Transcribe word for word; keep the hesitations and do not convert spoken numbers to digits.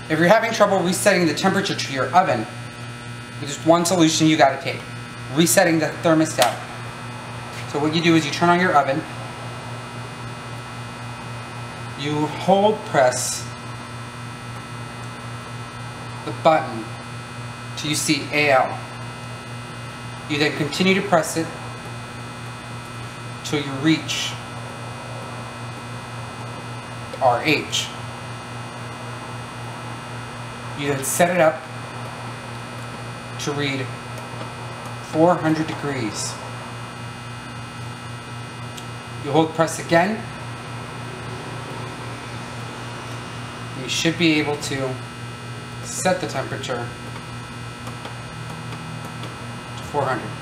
If you're having trouble resetting the temperature to your oven, there's just one solution you got to take. Resetting the thermostat. So what you do is you turn on your oven, you hold press the button till you see A L. You then continue to press it till you reach R H. You then set it up to read four hundred degrees. You hold press again. You should be able to set the temperature to four hundred.